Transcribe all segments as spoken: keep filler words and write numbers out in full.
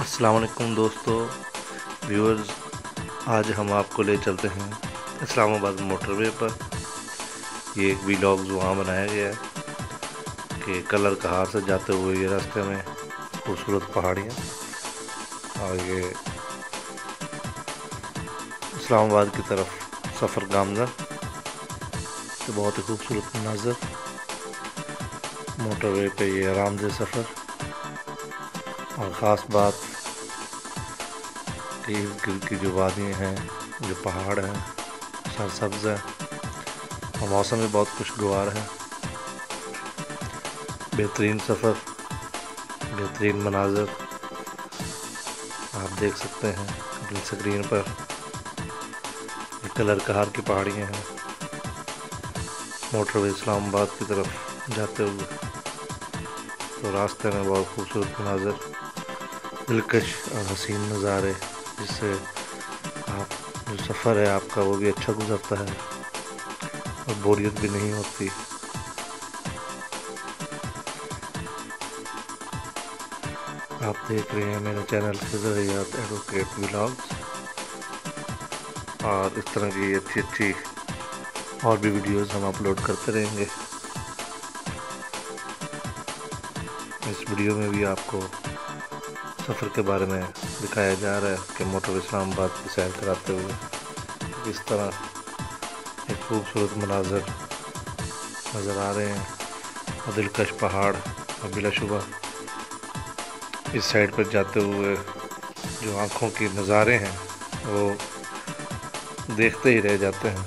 السلام علیکم دوستو ویورز، آج ہم آپ کو لے چلتے ہیں اسلام آباد موٹر وے پر۔ یہ ایک ویلاگ وہاں بنایا گیا ہے کہ کلر کہار سے جاتے ہوئے یہ راستے میں خوبصورت پہاڑیاں اور یہ اسلام آباد کی طرف سفر گامزن، تو بہت ہی خوبصورت مناظر، موٹر وے پہ یہ آرام دہ سفر۔ اور خاص بات کہ ارد گرد کی جو وادیاں ہیں، جو پہاڑ ہیں، سرسبز ہے اور موسم بھی بہت خوشگوار ہے۔ بہترین سفر، بہترین مناظر آپ دیکھ سکتے ہیں اپنی اسکرین پر۔ یہ کلر کہار کی پہاڑیاں ہیں موٹر وے اسلام آباد کی طرف جاتے ہوئے، تو راستے میں بہت خوبصورت مناظر، دلکش اور حسین نظارے، جس سے آپ جو سفر ہے آپ کا وہ بھی اچھا گزرتا ہے اور بوریت بھی نہیں ہوتی۔ آپ دیکھ رہے ہیں میرے چینل خضر حیات ایڈوکیٹ ولاگز، اور اس طرح کی اچھی اچھی اور بھی ویڈیوز ہم اپلوڈ کرتے رہیں گے۔ اس ویڈیو میں بھی آپ کو سفر کے بارے میں دکھایا جا رہا ہے کہ موٹر اسلام آباد کی سیر کراتے ہوئے کس طرح ایک خوبصورت مناظر نظر آ رہے ہیں، اور دلکش پہاڑ، اور بلا شبہ اس سائڈ پر جاتے ہوئے جو آنکھوں کے نظارے ہیں وہ دیکھتے ہی رہ جاتے ہیں۔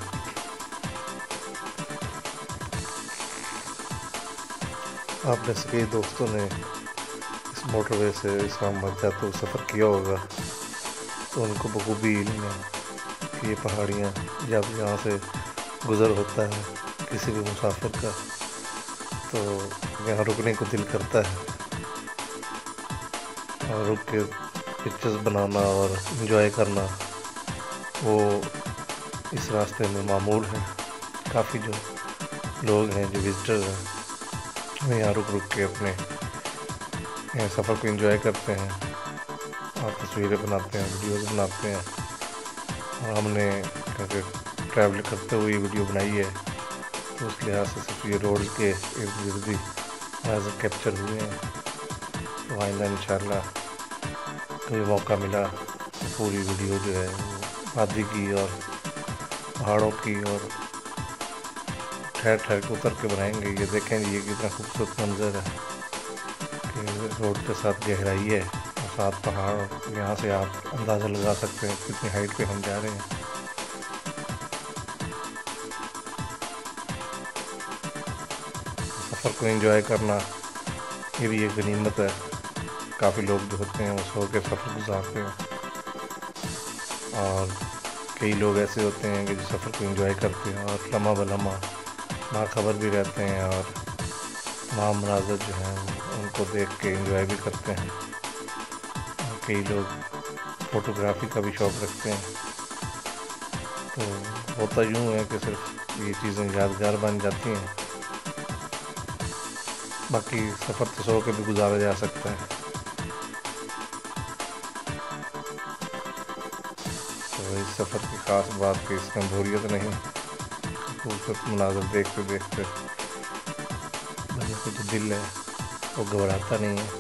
آپ میں سے کئی دوستوں نے اس موٹر وے سے اسلام آباد جاتے ہوئے سفر کیا ہوگا، تو ان کو بخوبی علم ہے کہ یہ پہاڑیاں جب یہاں سے گزر ہوتا ہے کسی بھی مسافر کا، تو یہاں رکنے کو دل کرتا ہے اور رک کے پکچرز بنانا اور انجوائے کرنا وہ اس راستے میں معمول ہے۔ کافی جو لوگ ہیں، جو وزٹرز ہیں، وہ یہاں رک رک کے اپنے سفر کو انجوائے کرتے ہیں اور تصویریں بناتے ہیں، ویڈیوز بناتے ہیں۔ اور ہم نے کیونکہ ٹریول کرتے ہوئے یہ ویڈیو بنائی ہے، تو اس لحاظ سے صرف یہ روڈ کے ارد گرد ہی مناظر کیپچر ہوئے ہیں۔ تو آئندہ انشاءاللہ کبھی موقع ملا تو پوری ویڈیو جو ہے وہ وادی کی اور پہاڑوں کی اور ٹھہر ٹھہر کے اتر کے بنائیں گے۔ یہ دیکھیں گے یہ کتنا خوبصورت منظر ہے کہ روڈ کے ساتھ گہرائی ہے اور ساتھ پہاڑ، یہاں سے آپ اندازہ لگا سکتے ہیں کتنی ہائٹ پہ ہم جا رہے ہیں۔ سفر کو انجوائے کرنا یہ بھی ایک غنیمت ہے۔ کافی لوگ جو ہوتے ہیں وہ سو کے سفر گزارتے ہیں، اور کئی لوگ ایسے ہوتے ہیں کہ جو سفر کو انجوائے کرتے ہیں اور لمحہ بلمحہ باخبر بھی رہتے ہیں، اور تمام مناظر جو ہیں ان کو دیکھ کے انجوائے بھی کرتے ہیں۔ اور کئی لوگ فوٹوگرافی کا بھی شوق رکھتے ہیں۔ تو ہوتا یوں ہے کہ صرف یہ چیزیں یادگار بن جاتی ہیں، باقی سفر تو سو کے بھی گزارا جا سکتا ہے۔ تو اس سفر کی خاص بات کہ اس میں بوریت نہیں، خوبصورت مناظر دیکھتے دیکھتے بندے کا جو دل ہے وہ گھبراتا نہیں ہے،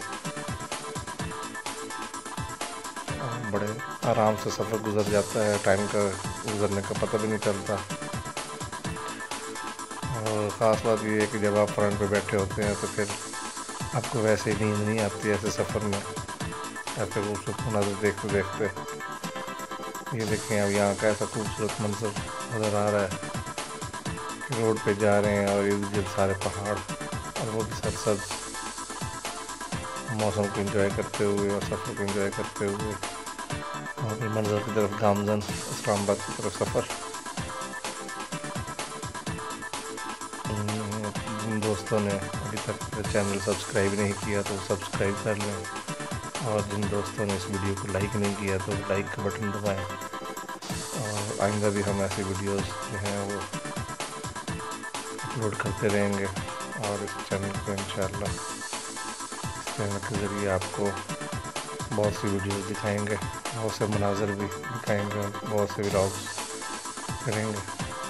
اور بڑے آرام سے سفر گزر جاتا ہے، ٹائم کا گزرنے کا پتہ بھی نہیں چلتا۔ اور خاص بات یہ ہے کہ جب آپ فرنٹ پہ بیٹھے ہوتے ہیں تو پھر آپ کو ویسے ہی نیند نہیں آتی ایسے سفر میں، ایسے خوبصورت مناظر دیکھتے دیکھتے۔ یہ دیکھیں اب یہاں کا ایسا خوبصورت منظر نظر آ رہا ہے کہ روڈ پہ جا رہے ہیں اور ارد گرد سارے پہاڑ اور وہ بھی سرسبز، موسم کو انجوائے کرتے ہوئے اور سفر کو انجوائے کرتے ہوئے، اور اپنے منظر کی طرف گامزن اسلام آباد کی طرف سفر۔ جن دوستوں نے ابھی تک چینل سبسکرائب نہیں کیا تو سبسکرائب کر لیں، اور جن دوستوں نے اس ویڈیو کو لائک نہیں کیا تو لائک کا بٹن دبائیں۔ اور آئندہ بھی ہم ایسی ویڈیوز جو ہیں وہ اپلوڈ کرتے رہیں گے، اور اس چینل کو انشاءاللہ اس چینل کے ذریعے آپ کو بہت سی ویڈیوز دکھائیں گے، بہت سے مناظر بھی دکھائیں گے، بہت سے ولاگس کریں گے۔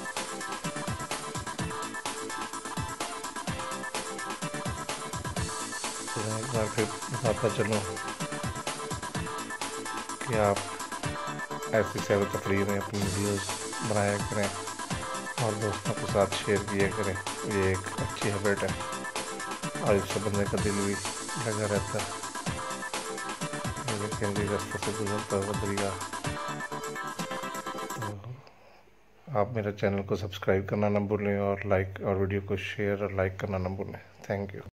میں ایک بار پھر بتاتا چلوں کہ آپ ایسی سیر و تفریح میں اپنی ویڈیوز بنایا کریں اور دوستوں کے ساتھ شیئر کیا کریں، یہ ایک اچھی ہیبٹ ہے اور اس سے بندے کا دل بھی لگا رہتا ہے۔ لیکن جی راستے سے گزرتا ہوا دریا۔ تو آپ میرے چینل کو سبسکرائب کرنا نہ بھولیں اور لائک اور ویڈیو کو شیئر اور لائک کرنا نہ بھولیں۔ Thank you.